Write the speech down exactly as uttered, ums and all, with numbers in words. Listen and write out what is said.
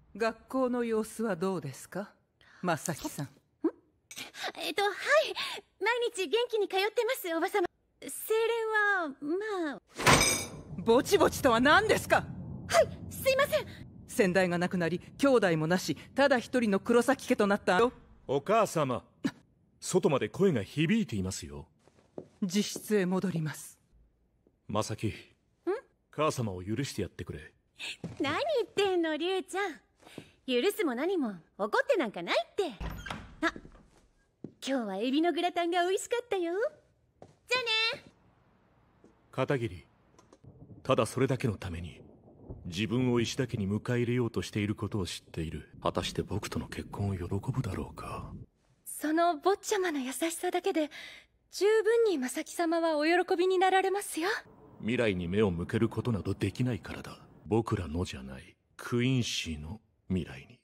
学校の様子はどうですか、正木さん。 えっと、はい。毎日元気に通ってます、おばさま。精錬は、まあ。 ぼちぼちとは何ですか。 はい、すいません。 先代が亡くなり、兄弟もなし、ただ一人の黒崎家となったよ。 お母様、外まで声が響いていますよ。 自室へ戻ります。 正木、母様を許してやってくれ。 何言ってんの、龍ちゃん。許すも何も怒ってなんかないって。あ、今日はエビのグラタンが美味しかったよ。じゃあね。 片桐、ただそれだけのために自分を石田家に迎え入れようとしていることを知っている。果たして僕との結婚を喜ぶだろうか。 その坊ちゃまの優しさだけで十分に正木様はお喜びになられますよ。 未来に目を向けることなどできないからだ。僕らのじゃない、クインシーの未来に。